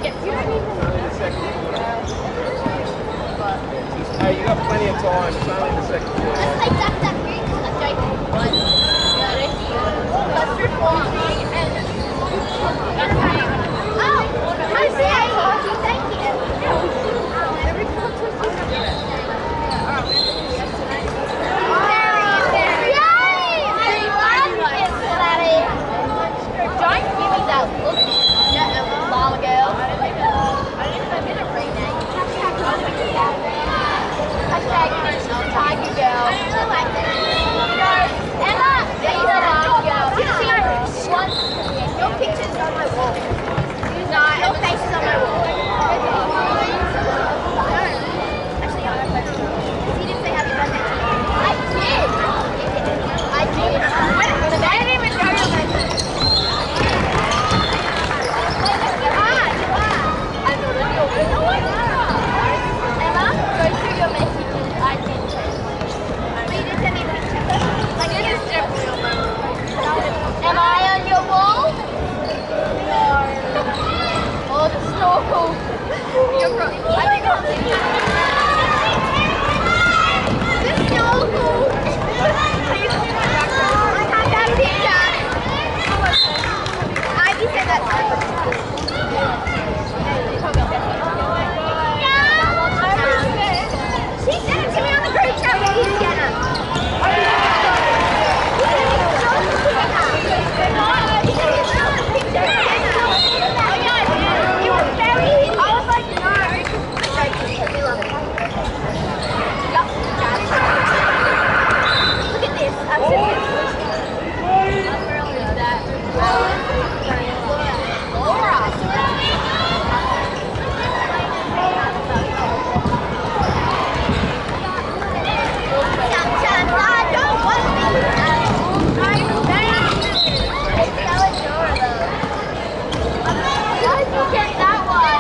Hey, you got plenty of time. It's only the second quarter. Let's play duck, duck, goose. I'm joking. Let's reform. Oh, I see. Thank you. Don't give me that look. Lala girl. I don't even rename. Hashtag Tiger girl. Emma, these are Lala girl. Your picture's on my wall. No, your face is on my wall. Actually, you didn't say happy birthday to me. I did. I did. I didn't even know your birthday. Emma, go through your messages. I can check. Will you just send me a picture? Like, it is definitely on my wall. Am I on your wall? No. Oh, the snorkel. You're right. I think I'll see you. The snorkel. I can't get a picture. I just said that time. She sent it to me on the group chat with you, Jenna. Look at this. Sometimes I don't want to be How'd you get that one?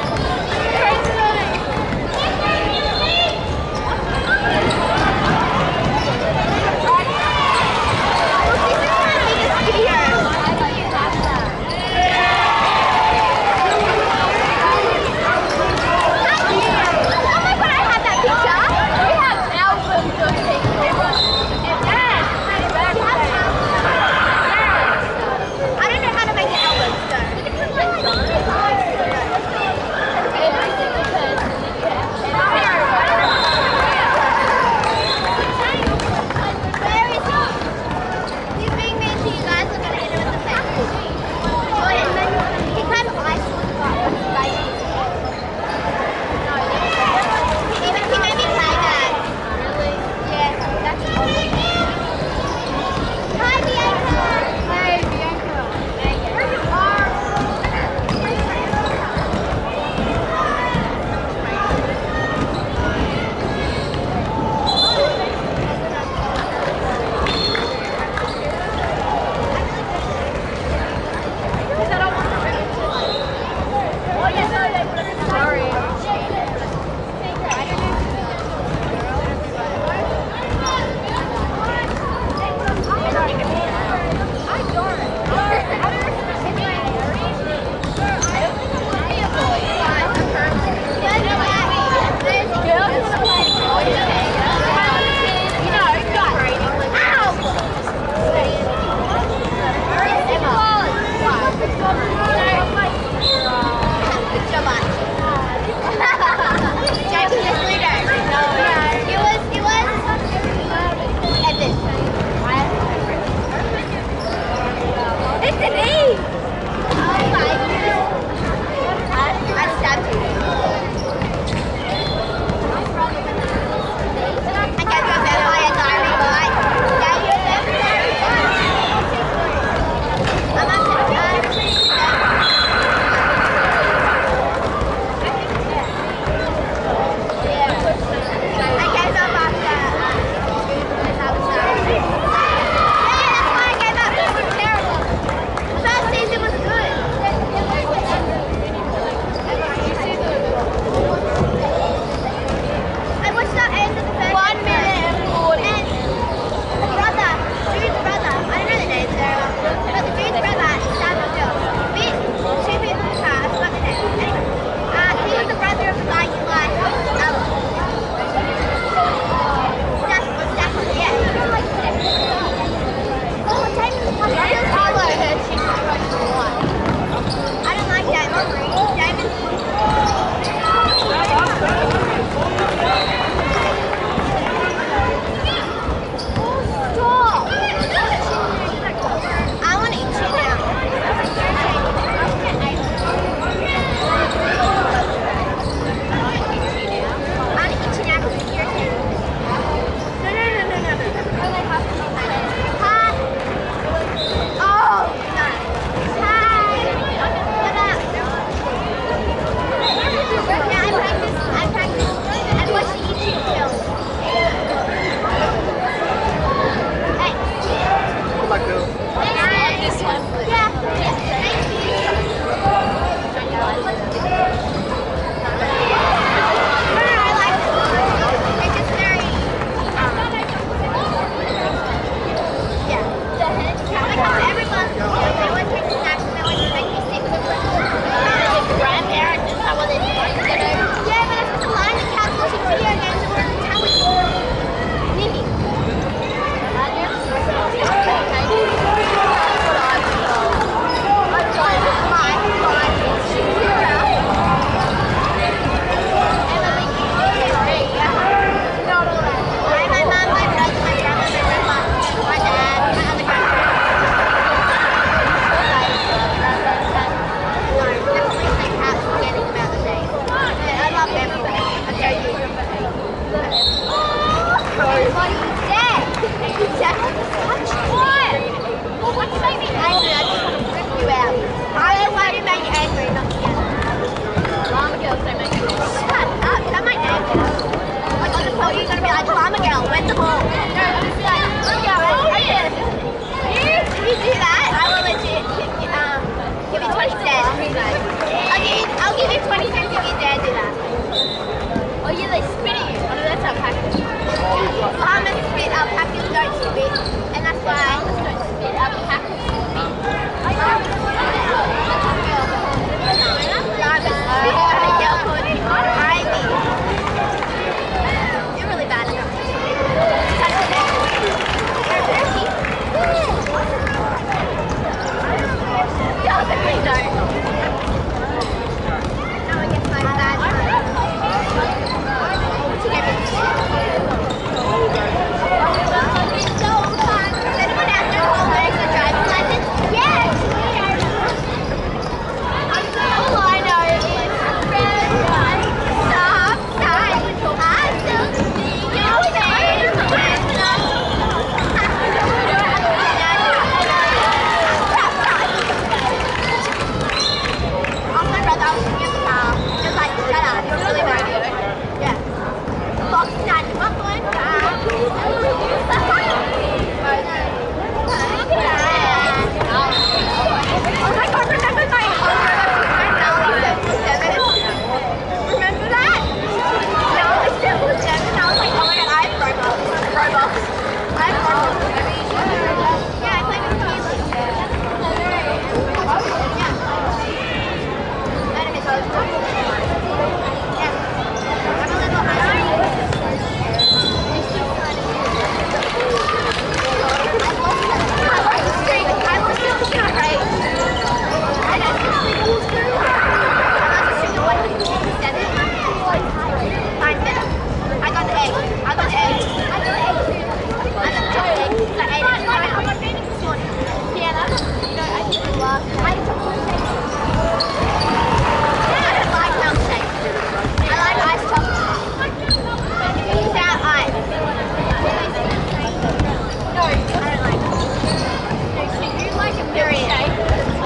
told you you're gonna be like, oh, I'm a girl. Where's the ball? No, I'm just be like, I'm a girl. If you do that, I will legit give you 20 cents. I'll give you 20 cents if you dare do that. Oh yeah, they spit at you. Oh no, that's alpacas. Farmers spit, alpacas don't spit, and that's why farmers don't spit alpacas. Farmers spit at a girl called Ivy. You're really bad at that. Now I get my bad Does anyone out there holding a driving license? Yes! All I know is red light, stop sign. I still see your face. Also, my brother was in the car. He was like, shut up, you're really radio. Yeah. Fox 91.5. Oh my god, remember my Remember that? No, I still was 7 and I was like, oh my god, I have Roblox. I have Roblox. Yeah, I play with kids. Yeah. Enemies are yeah. I'm a little high. I lost the streak rate. I don't think we lose through. I lost the streak of 107. I got the egg. I got the egg too. I got the chocolate egg. I ate it. I'm not feeding this morning. Piano. You know, I used to love chocolate shakes. I don't like milkshakes. I like iced chocolate. Without ice. No, I don't like it. So you like a milkshake?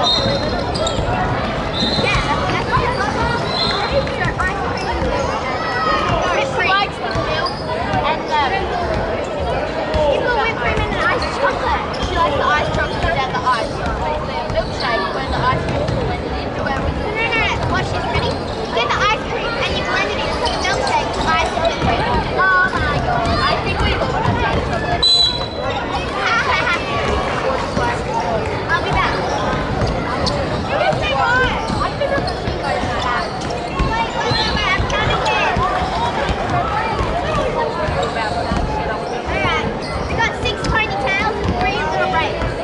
Yeah, that's what I love. Ice cream. She likes the milk and the whipped cream and iced chocolate. She likes the iced chocolate without the ice. The milkshake when the ice cream is blended in. No. Watch this, ready? You get the ice cream and you blend it in. It's like a milkshake with ice and whipped cream. Oh my god. I think we've all done that. I'll be back. You can say why. I think I'm going to go back. Wait, I'm counting it. Alright, we got 6 ponytails and 3 little braids.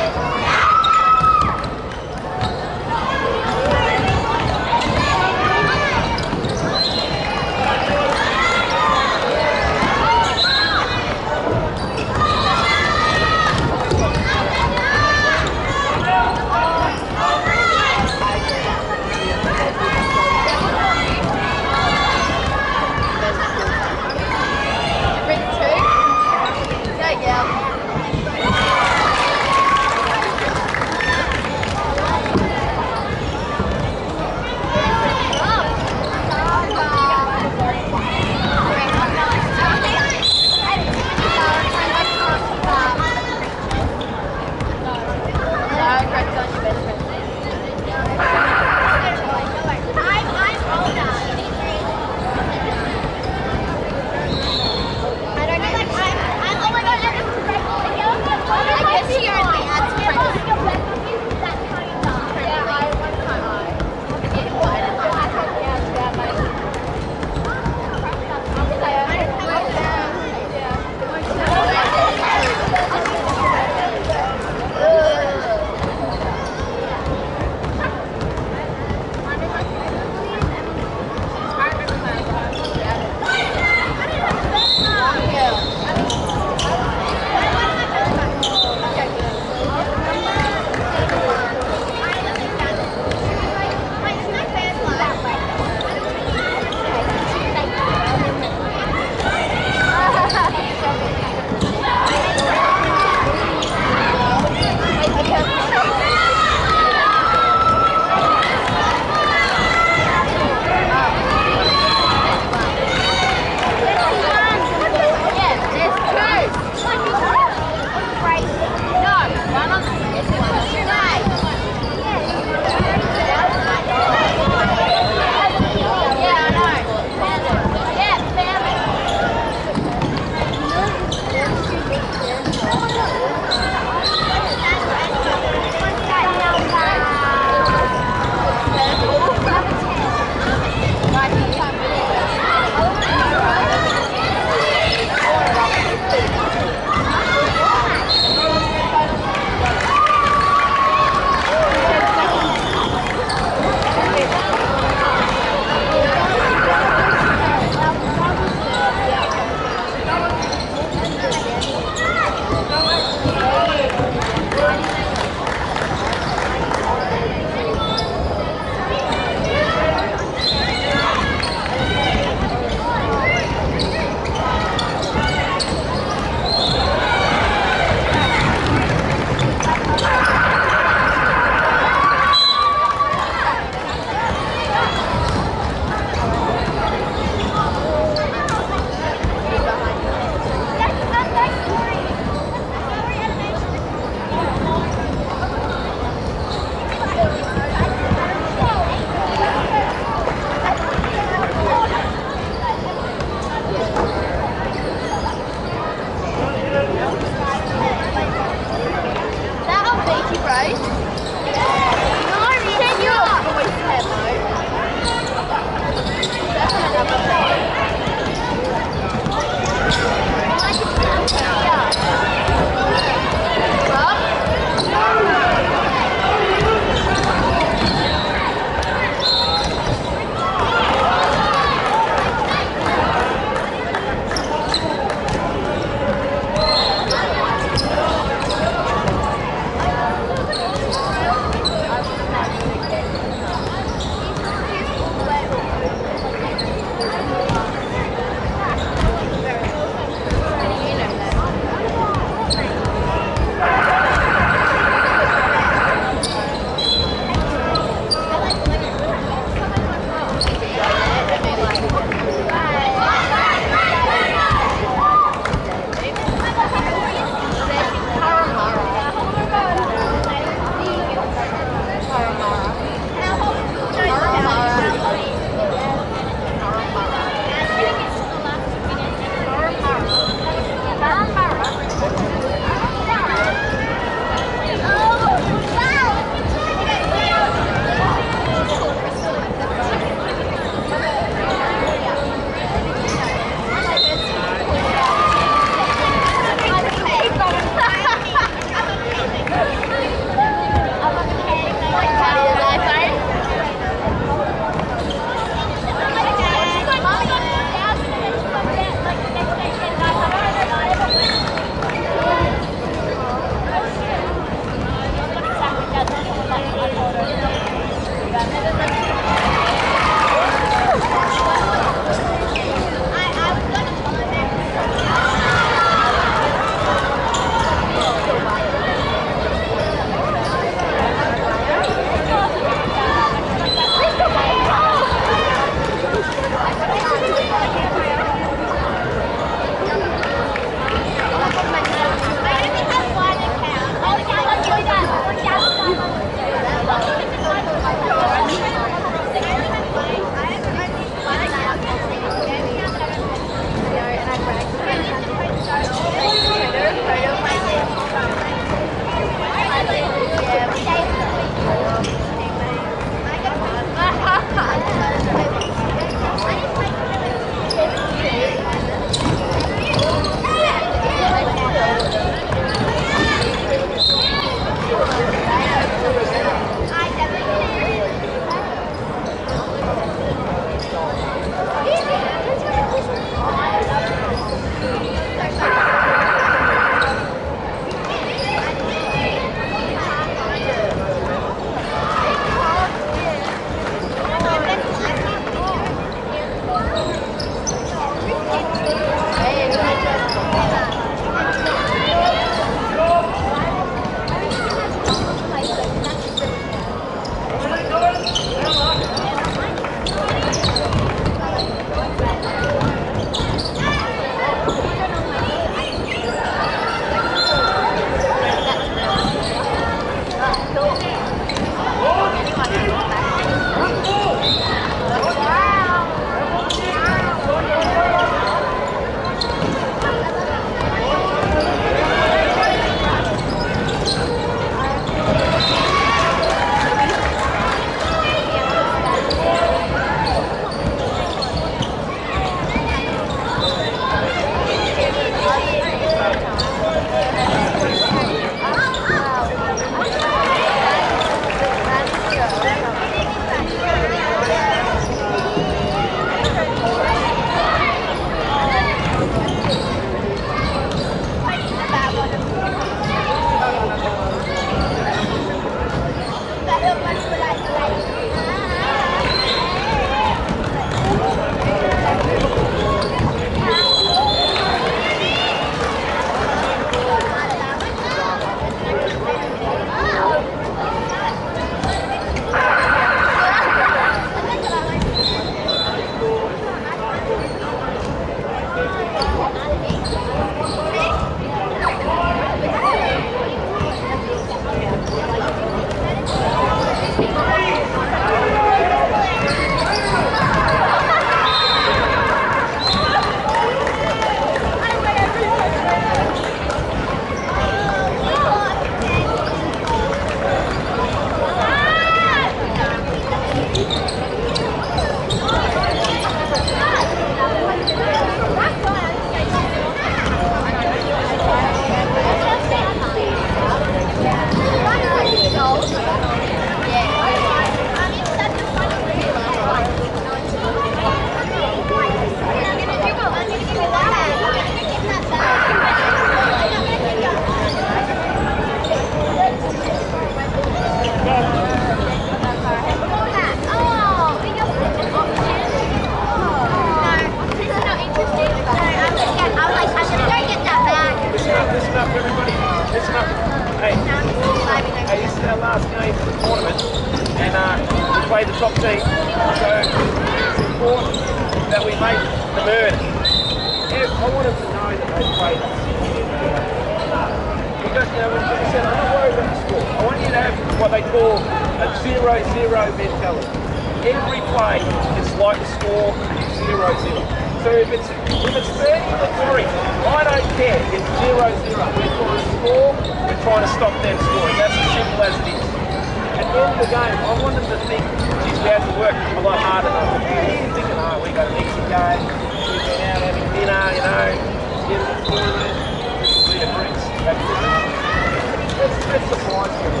top team. So it's important that we make the murder. I want them to know that they played us. Because, you know, when I said, I'm not worried about the score. I want you to have what they call a 0-0 mentality. Every play is like the score 0-0. So if it's 30 to the Glory, I don't care. It's 0-0. We're trying to score. We're trying to stop them scoring. That's as simple as it is. At the end of the game, I want them to think, geez, we have to work a lot harder than us. They're thinking, oh, we got an easy game. We've been out having dinner, you know. Get it forward. This will be a breeze. Let's surprise them.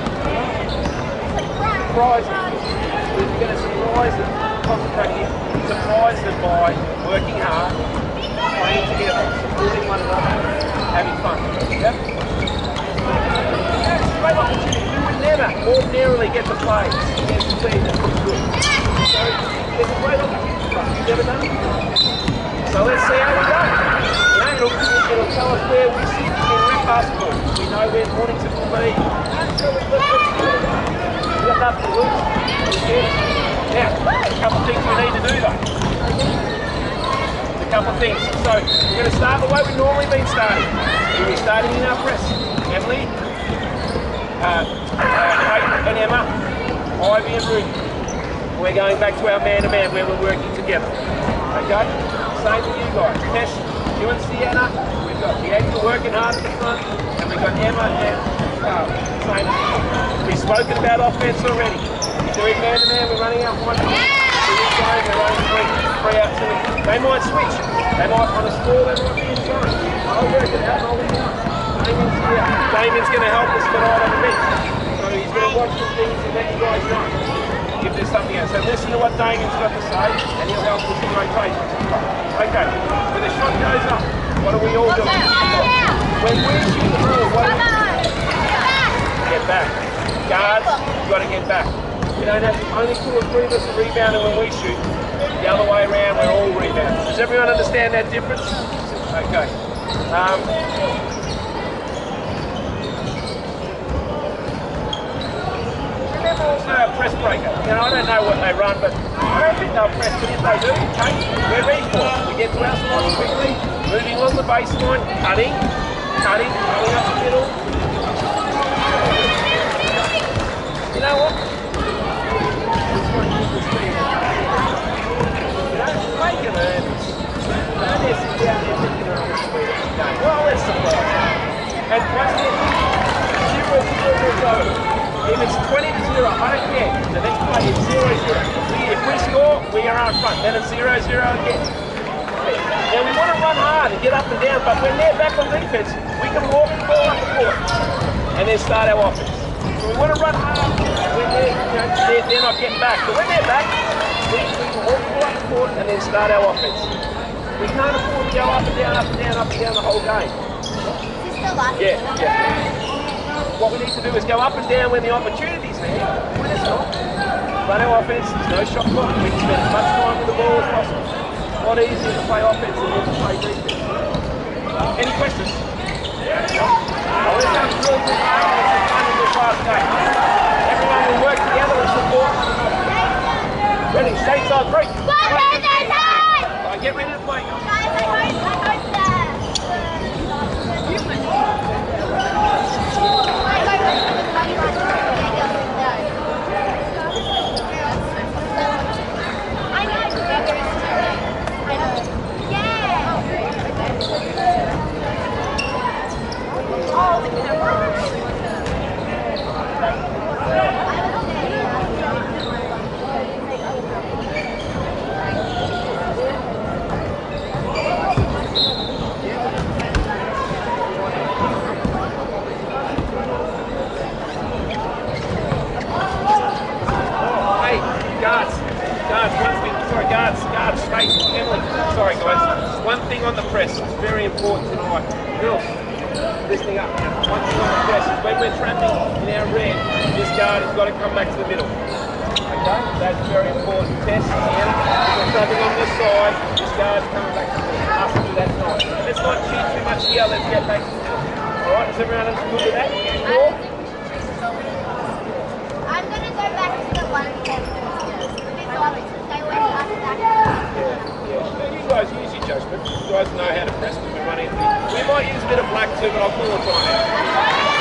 Surprise them. We're going to surprise them. Concentrate in. Surprise them by working hard, playing together, supporting one another, having fun. Yep. That's a great opportunity. We would never ordinarily get to play against a team that's pretty good. So there's a great opportunity for us. You've never done it. So let's see how we go. You know, it'll tell us where we sit in rep basketball. We know where Mornington will be. So we've got nothing to lose. Now, a couple of things we need to do though. A couple of things. So we're going to start the way we've normally been starting. We'll be starting in our press. Emily, Kate and Emma, Ivy and Ruby. We're going back to our man-to-man where we're working together. Okay? Same with you guys. Tess, you and Sienna. We've got Bianca working hard at the front. And we've got Emma and Carl. Same as you. We've spoken about offense already. They're in man-to-man, we're running out one. We're running three out two. They might switch. They might, on a score, they might be in zone. I'll work it out and I'll be out. Damien's here. Damien's going to help us tonight on the bench. So he's going to watch some things and let you guys know if there's something else. So listen to what Damien's got to say and he'll help us in rotation. Okay, when the shot goes up, what are we all doing? When we shoot the ball, what do we do? Get back. Guards, you've got to get back. We don't have only 2 or 3 of us are rebounding when we shoot. The other way around, we're all rebounding. Does everyone understand that difference? Okay. Remember also our press breaker. You know, I don't know what they run, but I don't think they'll press, but if they do, okay, we're ready for it. We get to our spots quickly, moving along the baseline, cutting, going up the middle. You know what? Make them earn this. Don't sit down there thinking of this game. Well, let's surprise them. And once they're 0-0, if it's 20-0, I don't care. The next play is 0-0. If we score, we are out front. Then it's 0-0 again. Now we want to run hard and get up and down, but when they're back on defense, we can walk the ball up the court and then start our offense. So we want to run hard when they're not getting back. But when they're back, we can walk the ball up the court and then start our offense. We can't afford to go up and down, up and down, up and down the whole game. Yeah. What we need to do is go up and down when the opportunity's there. When it's not, run our offense. There's no shot clock. We can spend as much time with the ball as possible. It's a lot easier to play offense than to play defense. Any questions? Well, let's have a real good game. Let's fun in this last game. Everyone will work together and support one another. Ready? Stateside break. Get ready to play. Guys, I hope that. Guards, straight. Emily, sorry guys. One thing on the press, it's very important tonight. Girls, listening up. One thing on the press is when we're trapping in our red, this guard has got to come back to the middle. Okay? That's very important. Test, Sienna. If we're trapping on this side, this guard's coming back to the middle. Us to do that tonight. Let's not cheat too much here, let's get back to the middle. Alright, is everyone good with that? I'm going to go back to the 1 10. guys use your judgment. You guys know how to press when we're running. We might use a bit of black too, but I'll call a timeout.